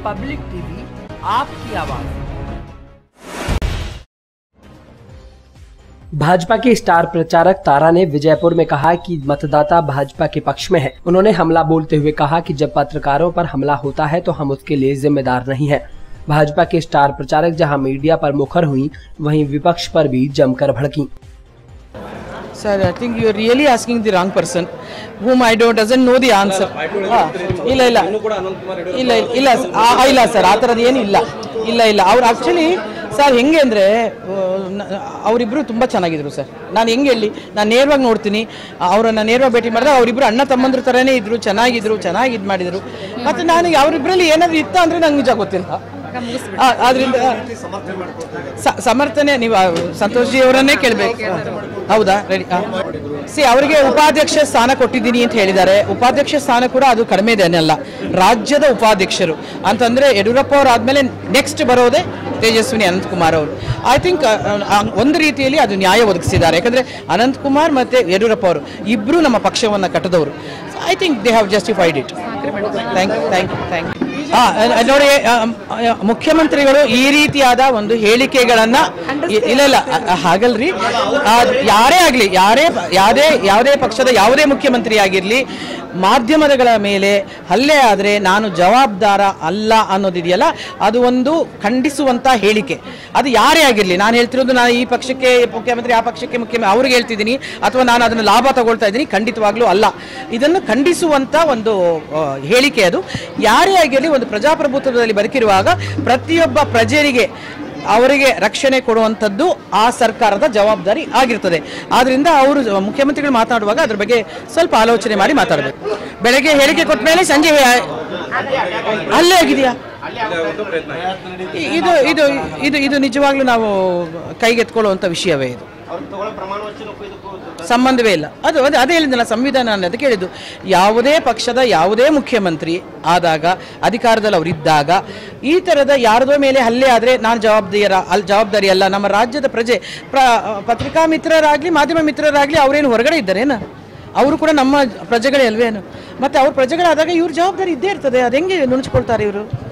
Public TV, आपकी आवाज। भाजपा की स्टार प्रचारक तारा ने विजयपुर में कहा कि मतदाता भाजपा के पक्ष में है। उन्होंने हमला बोलते हुए कहा कि जब पत्रकारों पर हमला होता है तो हम उसके लिए जिम्मेदार नहीं हैं। भाजपा के स्टार प्रचारक जहां मीडिया पर मुखर हुई, वहीं विपक्ष पर भी जमकर भड़की। Sir, I think you are really asking the wrong person, whom I doesn't know the answer. ಇಲ್ಲ ಸರ್, ಆ ಥರದ್ದು ಏನು ಇಲ್ಲ. ಅವ್ರು ಆ್ಯಕ್ಚುಲಿ ಸರ್ ಹೆಂಗೆ ಅಂದರೆ ಅವರಿಬ್ಬರು ತುಂಬ ಚೆನ್ನಾಗಿದ್ರು ಸರ್. ನಾನು ಹೆಂಗೆ ಹೇಳಿ, ನಾನು ನೇರವಾಗಿ ನೋಡ್ತೀನಿ, ಅವರನ್ನು ನೇರವಾಗಿ ಭೇಟಿ ಮಾಡಿದ್ರೆ ಅವರಿಬ್ಬರು ಅಣ್ಣ ತಮ್ಮಂದ್ರ ಥರನೇ ಇದ್ದರು, ಚೆನ್ನಾಗಿ ಇದು ಮಾಡಿದರು. ಮತ್ತು ನಾನು ಅವರಿಬ್ಬರಲ್ಲಿ ಏನಾದರೂ ಇತ್ತ ಅಂದರೆ ನಂಗೆ ನಿಜ ಗೊತ್ತಿಲ್ಲ. ಆದ್ರಿಂದ ಸಮರ್ಥನೆ ನೀವು ಸಂತೋಷ್ ಜಿ ಅವರನ್ನೇ ಕೇಳಬೇಕು. ಹೌದಾ, ರೆಡಿ. ಅವರಿಗೆ ಉಪಾಧ್ಯಕ್ಷ ಸ್ಥಾನ ಕೊಟ್ಟಿದ್ದೀನಿ ಅಂತ ಹೇಳಿದ್ದಾರೆ. ಉಪಾಧ್ಯಕ್ಷ ಸ್ಥಾನ ಕೂಡ ಅದು ಕಡಿಮೆ ಇದೇನಲ್ಲ, ರಾಜ್ಯದ ಉಪಾಧ್ಯಕ್ಷರು ಅಂತಂದ್ರೆ ಯಡಿಯೂರಪ್ಪ ಅವರು ಆದ್ಮೇಲೆ ನೆಕ್ಸ್ಟ್ ಬರೋದೇ ತೇಜಸ್ವಿನಿ ಅನಂತಕುಮಾರ್ ಅವರು. ಐ ಥಿಂಕ್ ಒಂದು ರೀತಿಯಲ್ಲಿ ಅದು ನ್ಯಾಯ ಒದಗಿಸಿದ್ದಾರೆ. ಯಾಕಂದ್ರೆ ಅನಂತಕುಮಾರ್ ಮತ್ತೆ ಯಡಿಯೂರಪ್ಪ ಅವರು ಇಬ್ರು ನಮ್ಮ ಪಕ್ಷವನ್ನು ಕಟ್ಟದವರು. I think they have justified it. Thank you. ನೋಡಿ, ಮುಖ್ಯಮಂತ್ರಿಗಳು ಈ ರೀತಿಯಾದ ಒಂದು ಹೇಳಿಕೆಗಳನ್ನ ಇಲ್ಲ ಹಾಗಲ್ರಿ, ಯಾರೇ ಆಗಲಿ, ಯಾವುದೇ ಪಕ್ಷದ ಯಾವುದೇ ಮುಖ್ಯಮಂತ್ರಿ ಆಗಿರಲಿ, ಮಾಧ್ಯಮಗಳ ಮೇಲೆ ಹಲ್ಲೆ ಆದರೆ ನಾನು ಜವಾಬ್ದಾರ ಅಲ್ಲ ಅನ್ನೋದಿದೆಯಲ್ಲ, ಅದು ಒಂದು ಖಂಡಿಸುವಂತ ಹೇಳಿಕೆ. ಅದು ಯಾರೇ ಆಗಿರಲಿ, ನಾನು ಹೇಳ್ತಿರೋದು ನಾನು ಈ ಪಕ್ಷಕ್ಕೆ ಮುಖ್ಯಮಂತ್ರಿ, ಆ ಪಕ್ಷಕ್ಕೆ ಮುಖ್ಯಮಂತ್ರಿ ಅವ್ರಿಗೆ ಹೇಳ್ತಿದ್ದೀನಿ, ಅಥವಾ ನಾನು ಅದನ್ನು ಲಾಭ ತಗೊಳ್ತಾ ಇದ್ದೀನಿ, ಖಂಡಿತವಾಗ್ಲೂ ಅಲ್ಲ. ಇದನ್ನು ಖಂಡಿಸುವಂತ ಒಂದು ಹೇಳಿಕೆ ಅದು. ಯಾರೇ ಆಗಿರಲಿ, ಒಂದು ಪ್ರಜಾಪ್ರಭುತ್ವದಲ್ಲಿ ಬದುಕಿರುವಾಗ ಪ್ರತಿಯೊಬ್ಬ ಪ್ರಜೆಗೆ ಅವರಿಗೆ ರಕ್ಷಣೆ ಕೊಡುವಂಥದ್ದು ಆ ಸರ್ಕಾರದ ಜವಾಬ್ದಾರಿ ಆಗಿರ್ತದೆ. ಆದ್ರಿಂದ ಅವರು ಮುಖ್ಯಮಂತ್ರಿಗಳು ಮಾತನಾಡುವಾಗ ಅದ್ರ ಬಗ್ಗೆ ಸ್ವಲ್ಪ ಆಲೋಚನೆ ಮಾಡಿ ಮಾತಾಡಬೇಕು. ಬೆಳಗ್ಗೆ ಹೇಳಿಕೆ ಕೊಟ್ಟ ಮೇಲೆ ಸಂಜೆ ಅಲ್ಲೇ ಆಗಿದೆಯಾ, ಇದು ನಿಜವಾಗ್ಲೂ ನಾವು ಕೈಗೆತ್ಕೊಳ್ಳುವಂಥ ವಿಷಯವೇ. ಇದು ಸಂಬಂಧವೇ ಇಲ್ಲ. ಅದೇ ಹೇಳಿದ್ನಲ್ಲ, ಸಂವಿಧಾನ ಅದಕ್ಕೆ ಹೇಳಿದ್ದು, ಯಾವುದೇ ಪಕ್ಷದ ಯಾವುದೇ ಮುಖ್ಯಮಂತ್ರಿ ಆದಾಗ, ಅಧಿಕಾರದಲ್ಲಿ ಅವರಿದ್ದಾಗ ಈ ಥರದ ಯಾರದೋ ಮೇಲೆ ಹಲ್ಲೆ ಆದರೆ ನಾನು ಜವಾಬ್ದಾರಿ ಅಲ್ಲ. ನಮ್ಮ ರಾಜ್ಯದ ಪ್ರಜೆ, ಪತ್ರಿಕಾ ಮಿತ್ರರಾಗಲಿ ಮಾಧ್ಯಮ ಮಿತ್ರರಾಗಲಿ ಅವರೇನು ಹೊರಗಡೆ ಇದ್ದಾರೇನ? ಅವರು ಕೂಡ ನಮ್ಮ ಪ್ರಜೆಗಳೇ ಅಲ್ವೇನು? ಮತ್ತು ಅವ್ರ ಪ್ರಜೆಗಳಾದಾಗ ಇವ್ರ ಜವಾಬ್ದಾರಿ ಇದ್ದೇ ಇರ್ತದೆ. ಅದು ಹೆಂಗೆ ನುಣುಚ್ಕೊಳ್ತಾರೆ ಇವರು?